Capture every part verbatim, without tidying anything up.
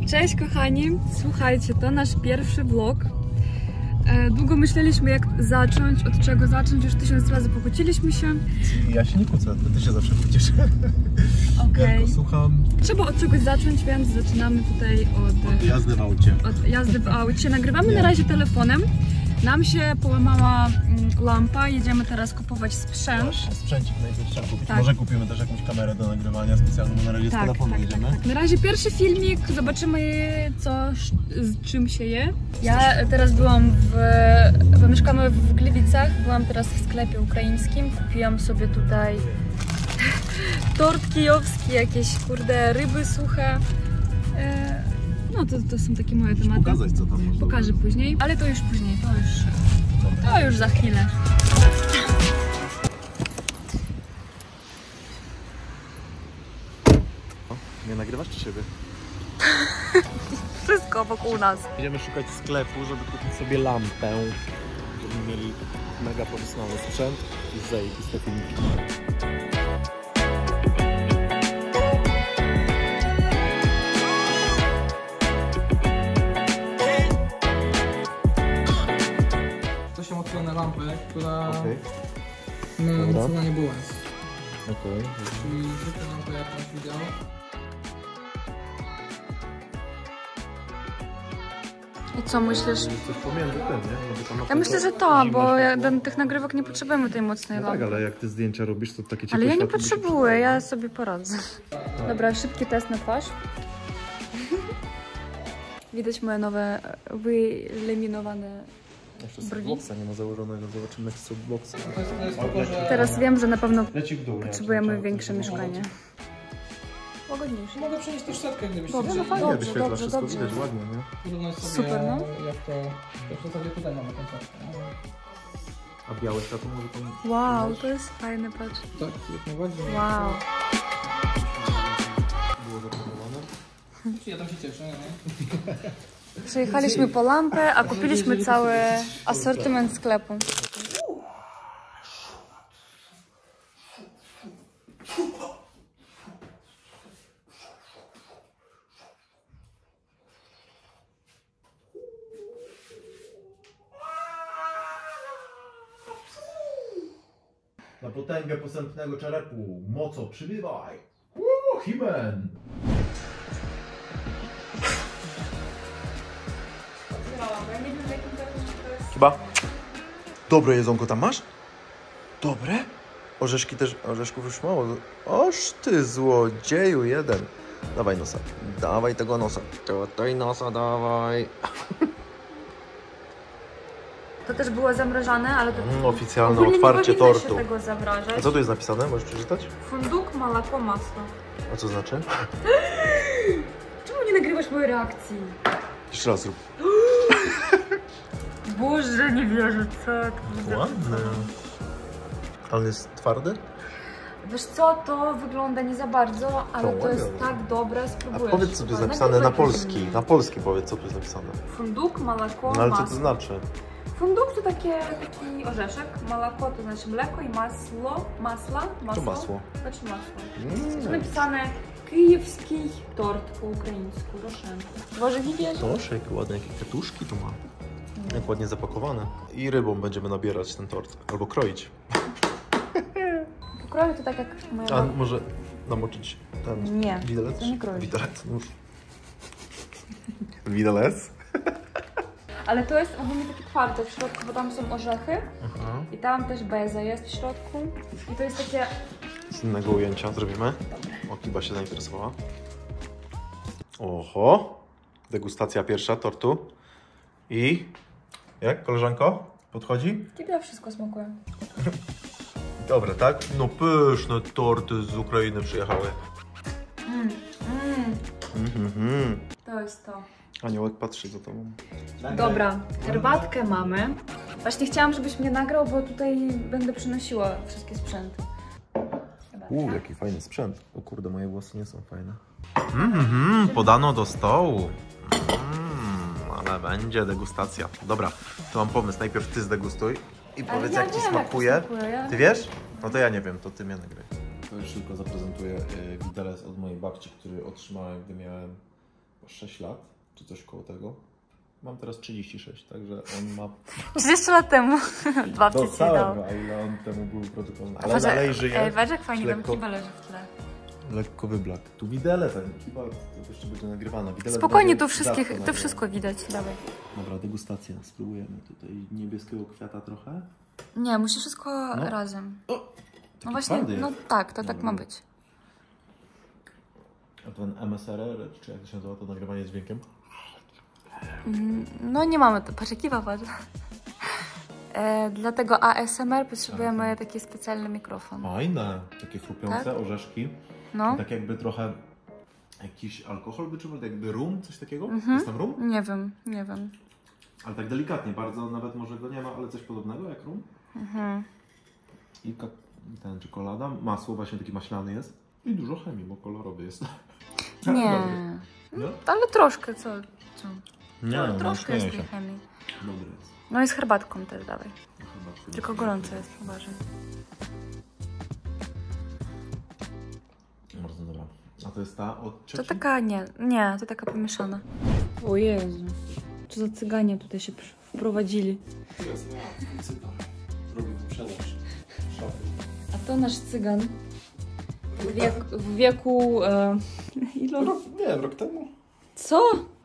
Cześć kochani, słuchajcie, to nasz pierwszy vlog. Długo myśleliśmy jak zacząć, od czego zacząć, już tysiąc razy pokłóciliśmy się. Ja się nie kłócę, ty się zawsze kłócisz. Okej. Ja słucham. Trzeba od czegoś zacząć, więc zaczynamy tutaj od... Od jazdy w aucie. Od jazdy w aucie. Nagrywamy nie. na razie telefonem. Nam się połamała lampa, jedziemy teraz kupować sprzęt. Właśnie, sprzęcik najpierw trzeba kupić. Tak. Może kupimy też jakąś kamerę do nagrywania specjalną, bo na razie tak, z telefonu tak, jedziemy. Tak, tak. Na razie pierwszy filmik, zobaczymy co, z czym się je. Ja teraz byłam w... bo mieszkamy w Gliwicach, byłam teraz w sklepie ukraińskim, kupiłam sobie tutaj tort kijowski, jakieś kurde ryby suche. No to, to są takie moje tematy. Pokazać co tam można. Pokażę później, ale to już później, to już, to już za chwilę. Nie nagrywasz czy siebie? Wszystko wokół nas. Idziemy szukać sklepu, żeby kupić sobie lampę, żeby mieli mega profesjonalny sprzęt i zajebiste filmiki. Na lampę, która okay. na co nie była. Okay. Czyli zwykłą lampę jakąś widział. I co myślisz? Coś pomiędzy tym, nie? Tam ja myślę, że to, bo ja, do tych nagrywek nie potrzebujemy tej mocnej no lampy. tak, ale jak ty zdjęcia robisz, to takie ciepłe. Ale ja nie potrzebuję, ja sobie poradzę. Tak. Dobra, szybki test na twarz. Widać moje nowe, wyeliminowane jeszcze softboxa nie ma założonego, zobaczymy jak softboxa. Teraz wiem, że na pewno Leci w dół, potrzebujemy nie, większe mieszkanie. Łagodniejsze. Mogę przenieść też setkę, gdybyś dobrze, chciał. no fajnie, dobrze, dobrze, dobrze, wszystko dobrze. widać ładnie, nie? Podobno sobie, super, no. Jak to, to w zasadzie tutaj mamy tą setkę. A białe światło może tam... Wow, to jest fajne, patrz. Tak, jak najbardziej. Wow. Było zaplanowane. Ja tam się cieszę, nie? Przejechaliśmy po lampę, a kupiliśmy cały asortyment sklepu. Na potęgę posępnego czerepu, moco przybywaj! Uuu, Himen! Chyba. Dobre jedzonko tam masz? Dobre? Orzeszki też, orzeszków już mało. Oż ty złodzieju jeden. Dawaj nosa, dawaj tego nosa. Tutaj nosa dawaj. To też było zamrażane, ale to... Mm, oficjalne otwarcie tortu. Nie tego zamrażać. A co tu jest napisane? Możesz przeczytać? Funduk, moloko, masło. A co znaczy? Czemu nie nagrywasz mojej reakcji? Jeszcze raz rób. Boże, nie wierzę, co to ładny. Ale jest twardy? Wiesz co, to wygląda nie za bardzo, ale to, to jest ładne. Tak dobre, spróbujesz. A powiedz co tu jest napisane na polski. Na polski powiedz co tu jest napisane. Funduk, moloko, no, ale masło. co to znaczy? Funduk to takie, taki orzeszek, moloko to znaczy mleko i masło, masła, masło. To masło. Znaczy masło. Mm. Jest napisane kijewski tort po ukraińsku, Roszenko. Boże, nie wierzę. Proszę, jakie ładne, jakie kwiatuszki tu ma. Jak ładnie zapakowane. I rybą będziemy nabierać ten tort. Albo kroić. Kroję to tak jak moja... A może namoczyć ten nie, widelec? to nie kroisz. Widelec, już. Widelec? Ale to jest ogólnie takie twarde w środku, bo tam są orzechy. Aha. I tam też beza jest w środku. I to jest takie... Z innego ujęcia zrobimy. O, Kiba się zainteresowała. Oho! Degustacja pierwsza tortu. I... Jak, koleżanko? Podchodzi? Kibia wszystko smakuje. Dobre, tak? No pyszne torty z Ukrainy przyjechały. Mm, mm. Mm -hmm. To jest to. Aniołek patrzy za tobą. Dobra, herbatkę mamy. Właśnie chciałam, żebyś mnie nagrał, bo tutaj będę przynosiła wszystkie sprzęty. Uuu, jaki fajny sprzęt. O kurde, moje włosy nie są fajne. Mm -hmm, podano do stołu. Mm, ale będzie degustacja. Dobra, to mam pomysł. Najpierw ty zdegustuj i ale powiedz ja jak ci smakuje. Jak smakuje ja... Ty wiesz? No to ja nie wiem, to ty mnie nagraj. To już tylko zaprezentuję widelec od mojej babci, który otrzymałem, gdy miałem sześć lat, czy coś koło tego. Mam teraz trzydzieści sześć, także on ma... trzydzieści lat temu. Dwa Dostałem go, a ile on temu był produkowany. Ale Patrz, dalej żyje. Ej, patrz jak fajnie tam lekko- kiba leży w tle. Lekko wyblak. Tu widelec, ten kiba, to jeszcze będzie nagrywane. Widelec Spokojnie, będzie tu wszystkich, rzadko to nagrywa. wszystko widać, dawaj. Dobra, degustacja. Spróbujemy tutaj niebieskiego kwiata trochę. Nie, musi wszystko No. razem. O, No taki właśnie, twardy no jest. tak, to tak Dobra. ma być. A ten M S R R, czy jak to się nazywa, to nagrywanie z dźwiękiem? Mm, No nie mamy, to patrz, kiwa, patrz. E, dlatego A S M R potrzebujemy taki specjalny mikrofon. Fajne, takie chrupiące Tak? orzeszki. No, Tak jakby trochę jakiś alkohol by czuł, jakby rum, coś takiego? Mhm. Jest tam rum? nie wiem, nie wiem. Ale tak delikatnie, bardzo nawet może go nie ma, ale coś podobnego jak rum. Mhm. I ka- ten czekolada, masło właśnie taki maślany jest. I dużo chemii, bo kolorowy jest. Nie, Dobry. No? ale troszkę, co? co? Nie, No, no, troszkę jest śmieję tej się. chemii. Dobry jest. No i z herbatką też dawaj. Chyba tyle. Tylko gorąco jest, uważaj. Bardzo dobra. A to jest ta od To trzeciej? taka, nie, nie, to taka pomieszana. O Jezu, co za cyganie tutaj się przy- wprowadzili. Jest, ja, cytam. Robię wyprzedaż. Szafy. A to nasz cygan. W, wiek, w wieku... E, ile? Rok, nie wiem, rok temu. Co?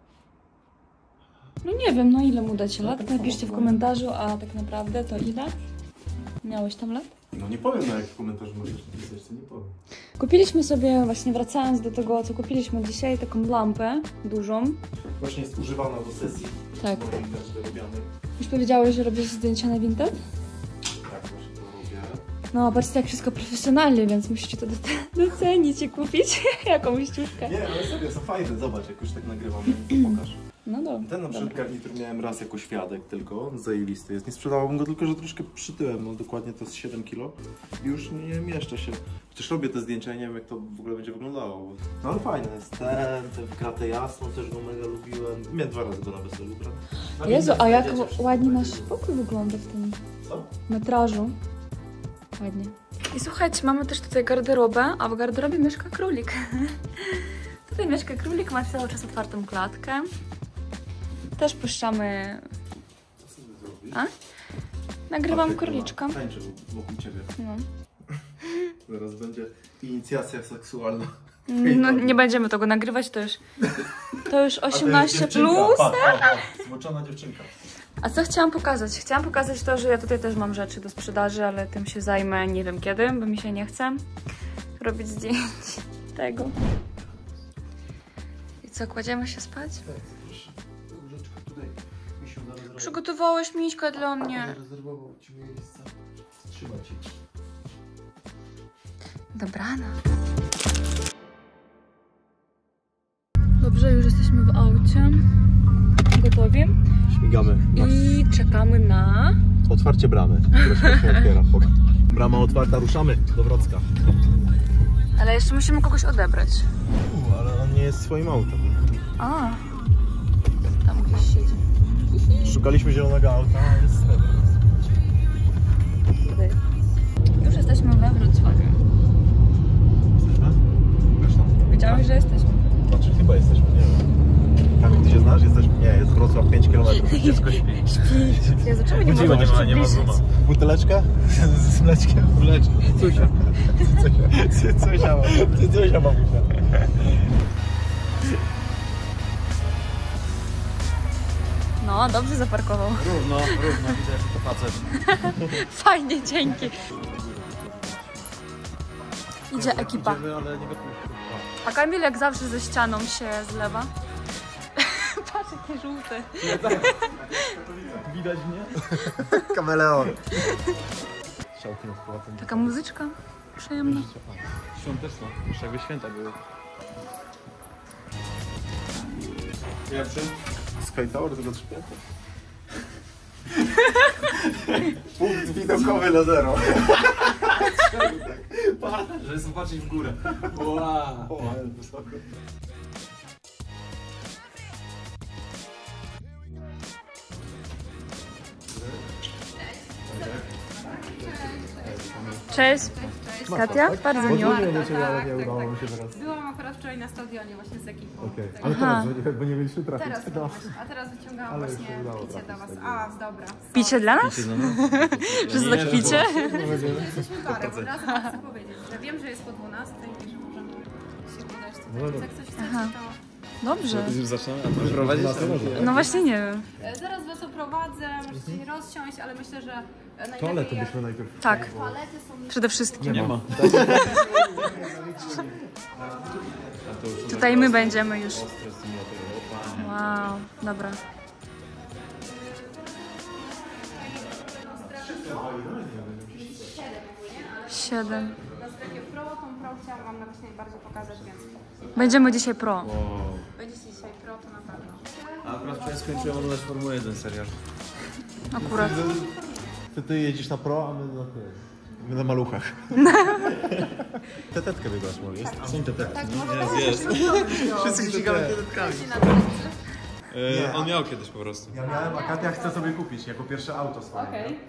No nie wiem, no ile mu dacie lat? Napiszcie w komentarzu, a tak naprawdę to ile? Miałeś tam lat? No nie powiem, no jak w komentarzu możesz napisać, to nie powiem. Kupiliśmy sobie, właśnie wracając do tego, co kupiliśmy dzisiaj, taką lampę dużą. Właśnie jest używana do sesji. Tak. Bo widać do robianych. Już powiedziałeś, że robisz zdjęcia na Vinted? Tak, właśnie to robię. No, patrzcie, jak wszystko profesjonalnie, więc musicie to doc- docenić i kupić jakąś ciuszkę. Nie, ale serio, są fajne. Zobacz, jak już tak nagrywamy. Pokaż. No dobra. Ten na przykład garnitur miałem raz jako świadek tylko. Zajebisty jest. Nie sprzedawałbym go, tylko że troszkę przytyłem. No dokładnie to jest siedem kilo. I już nie mieszczę się. Przecież robię te zdjęcia i nie wiem, jak to w ogóle będzie wyglądało. No ale fajne jest. Ten, ten w kratę jasną też go mega lubiłem. Miałem dwa razy go na weselu ubrany. Na Jezu, inne a jak zdjęcia wszystko ładnie będzie nasz było. pokój wygląda w tym Co? metrażu. Ładnie. I słuchajcie, mamy też tutaj garderobę, a w garderobie mieszka królik. Tutaj mieszka królik, ma cały czas otwartą klatkę. Też puszczamy... Co sobie zrobisz? A? Nagrywam Patryk, króliczka. Tańczę wokół ciebie. No. Zaraz będzie inicjacja seksualna. No, nie będziemy tego nagrywać, to już, to już A to jest osiemnaście dziewczynka. plus. Pa, pa, pa. Zmoczona dziewczynka. A co chciałam pokazać? Chciałam pokazać to, że ja tutaj też mam rzeczy do sprzedaży, ale tym się zajmę nie wiem kiedy, bo mi się nie chce robić zdjęć tego. I co, kładziemy się spać? Tak, proszę. Łyżeczka tutaj. Misiu zarezerwował. Przygotowałeś miśkę dla mnie. Zarezerwował ci miejsce. Trzymaj ci. Dobranoc. Dobrze, już jesteśmy w aucie. Gotowi. Śmigamy. I czekamy na... Otwarcie bramy, która się otwiera. Brama otwarta, ruszamy do Wrocka. Ale jeszcze musimy kogoś odebrać. U, ale on nie jest swoim autem. A, tam gdzieś siedzi. Szukaliśmy zielonego auta, a jest srebro. Już jesteśmy we Wrocławiu. Jesteśmy? Wiesz tam? Wiedziałeś, że jesteśmy. Znaczy chyba jesteśmy, nie wiem. Kamil, ty się znasz? Jesteśmy? Nie, jest Wrocław pięć kilometrów. Dziecko śpi. Ja zaczęłam nie Budziła, mogę nie ma, nie ma buteleczkę? Z mleczkiem? Mleczko. Cusia. Cusia. Cusia mam. Cusia mamusia. No, dobrze zaparkował. Równo, równo, widzę, że to facet. Fajnie, dzięki. Idzie ekipa. Idziemy, ale nie wypuszczę. A Kamil jak zawsze ze ścianą się zlewa. Patrz, jakie żółte. Widać mnie? Kameleon. Strzałki na spłatę. Taka muzyczka przyjemna. Świąteczna, już jakby święta były. Pierwszy? Sky Tower, tylko trzy piętra. Punkt widokowy na zero. Żeby zobaczyć w górę. Wow. O, ale wysoko. Cześć. Katia, bardzo miło. Dzwoniłem do ciebie, ale nie udało mi się teraz. Byłam akurat wczoraj na stadionie właśnie z ekipą. Okej, ale teraz, bo nie, bo nie mieliśmy trafić. Teraz no. A teraz wyciągałam Ale właśnie się udało picie trafić dla was. tego. A, dobra. Picie dla nas? Że to tak picie? Jesteśmy parą. Od razu chcę powiedzieć, że wiem, że jest po dwunastej i że możemy się udać tutaj. Jak coś chcecie, to... Dobrze. Już zaczynamy, a to prowadzić? No właśnie nie wiem. E, Zaraz was oprowadzę, możecie się rozsiąść, ale myślę, że e, najlepiej Toalety jak... byśmy najpierw... Tak, Toalety są... przede wszystkim. Nie ma. Tutaj my będziemy już. Wow, dobra. Siedem. Na strefie pro, tą pro chciałam wam nawet najbardziej pokazać, więc Będziemy dzisiaj pro. będziecie dzisiaj pro, to na pewno. A akurat wczoraj skończyłem oglądać Formułę jeden serial. Akurat. Ty, ty jedziesz na pro, a my na ty. My na maluchach. Tetetkę wybrać mogę. Jest, są tetetki. Tak, może Jest, tak jest. Wszyscy ścigamy tetetkami. Yy, on miał kiedyś po prostu. Ja miałem, a Katia chce sobie kupić jako pierwsze auto swoje. Okej.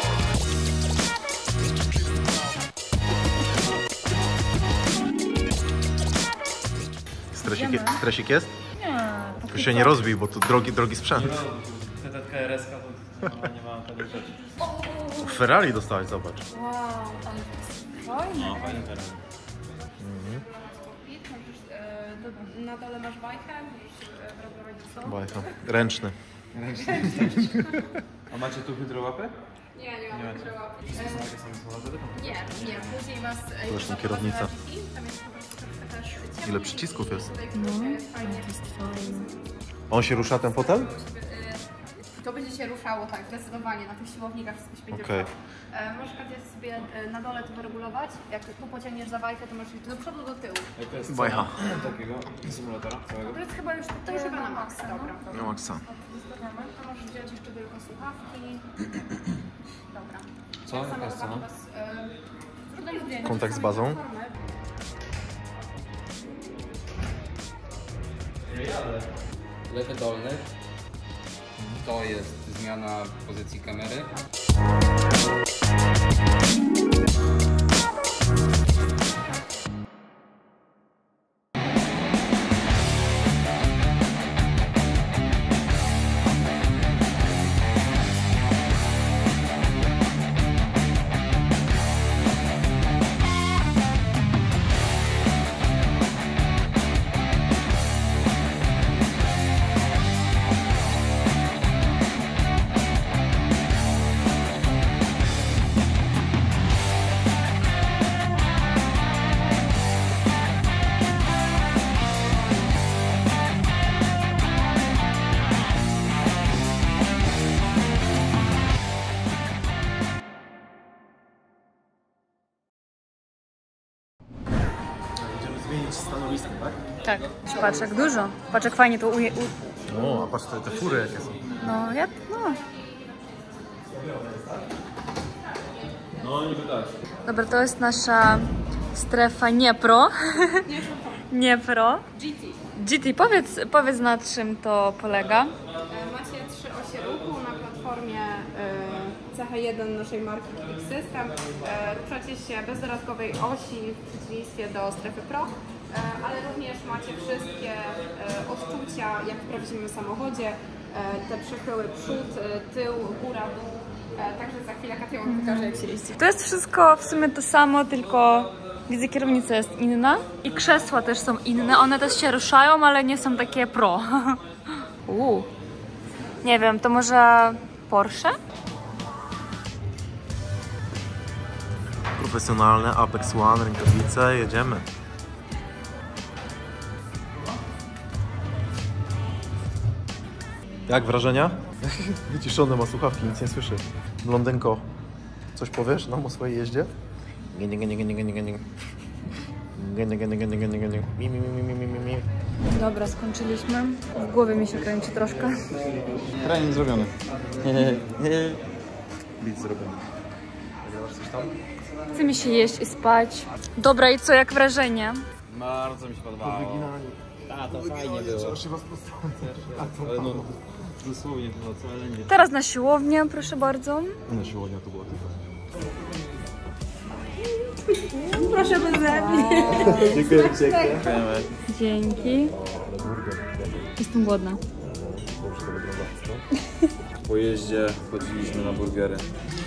Stresik, je- stresik jest? Nie. Tylko się nie rozbij, bo to drogi, drogi sprzęt. Tetetka R S K to ona nie ma takich rzeczy. Ferrari dostałeś, zobacz. Wow, ale fajne. No, fajny Ferrari. Na dole masz wajchę, musisz e, wrobić co? Bajka. Ręczny. A macie tu hydrołapę? Nie, nie mam Nie macie. hydrołapy. Takie same samochody? Nie, nie, później was... e, Zresztą już kierownica. zaprowadzi, tam jest po prostu taka ciemność Ile i przycisków jest? tutaj no. Fajnie. On się rusza, ten fotel? E, To będzie się ruszało, tak, zdecydowanie, na tych siłownikach wszystko się będzie Okej. ruszało. E, Możesz Katia sobie e, na dole to wyregulować, jak tu pociągniesz za wajkę, to możesz iść do przodu, do tyłu. Jaka jest Bajcha. cena takiego symulatora całego? To jest chyba już, to już chyba na maksa, dobra. No maksa. To możesz wziąć jeszcze tylko słuchawki. Dobra. Co? Tak samo Jaka jest chyba cena? was, e, trudno zdjęcie. Kontakt z bazą? Lewy dolny to jest zmiana pozycji kamery. Będziemy zmienić stanowisko, tak? Tak, patrz jak dużo. Patrz jak fajnie to uje... U... No, a patrz te, te fury jakie są. No, ja... No. No, niby tak. Dobra, to jest nasza strefa nie pro. Nie pro. G T. G T, powiedz, powiedz na czym to polega. E, Macie trzy osie ruchu na platformie e, C H jeden naszej marki Click System. E, ruszacie się bez dodatkowej osi w przeciwieństwie do strefy Pro, e, ale również macie wszystkie e, odczucia jak w prawdziwym samochodzie. E, te przechyły przód, e, tył, góra, dół. E, także za chwilę Katia wam pokaże, jak się jeździ. To jest wszystko w sumie to samo, tylko widzę, kierownica jest inna i krzesła też są inne. One też się ruszają, ale nie są takie pro. Uuu. Nie wiem, to może Porsche? Profesjonalne Apex One, rękawice, jedziemy. Jak wrażenia? Wyciszone, ma słuchawki, nic nie słyszy. Blondynko, coś powiesz nam o swojej jeździe? Nie, nie, nie, nie, nie, nie, nie, nie. Nie, nie, nie, nie, nie, nie, nie, nie. Mi, mi, mi, mi, mi, mi, mi. Dobra, skończyliśmy. W głowie mi się kręci troszkę. Trening zrobiony. Bit zrobiony. Nagrałaś coś tam? Chce mi się jeść i spać. Dobra, i co, jak wrażenie? Bardzo mi się podobało. A, to fajnie było. Ale no, dosłownie to było całe lędzie. Teraz na siłownię, proszę bardzo. Na siłownia to było tylko. Proszę beze mnie. Dziękuję pięknie. Dzięki. burger. Jestem głodna. Dobrze to wygląda wszystko. Po jeździe chodziliśmy na burgery.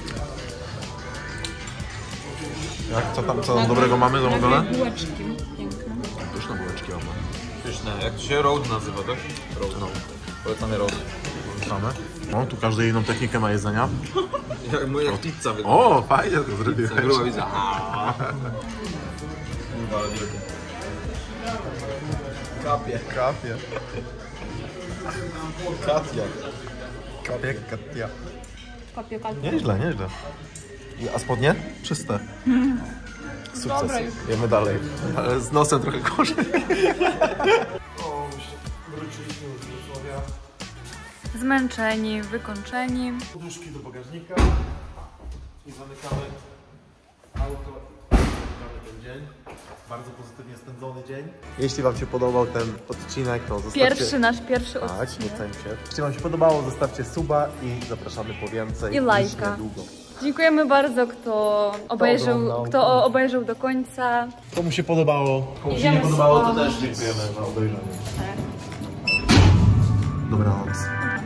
Jak? Co tam, co tam dobrego mamy zamówione? Bułeczki piękne. Pyszne bułeczki mamy. Pyszne. Jak to się road nazywa, tak? Road. No. Polecamy road. Same. O, tu każdy inną technikę ma jedzenia. Jak moja pizza wygląda. O, fajnie to zrobiłeś. Gruba widzę. Kurwa, ale wielkie. Kapie. Kapie. Katia. Kapie, katia. Kopie, kopie. Nieźle, nieźle. I- A spodnie? Czyste. Sukces. Dobra już. Jemy dalej. Ale z nosem trochę gorzej. Wróciliśmy już do Wrocławia. Zmęczeni, wykończeni. Poduszki do bagażnika. I zamykamy auto. Zamykamy ten dzień. Bardzo pozytywnie spędzony dzień. Jeśli Wam się podobał ten odcinek, to zostawcie... Pierwszy nasz pierwszy Tak, odcinek. docencie. Jeśli Wam się podobało, zostawcie suba i zapraszamy po więcej. I już lajka. niedługo. Dziękujemy bardzo, kto obejrzał, oglądał. kto obejrzał do końca. Komu się podobało, komu się Idziemy nie podobało, to spać. też dziękujemy za obejrzenie. Dobranoc.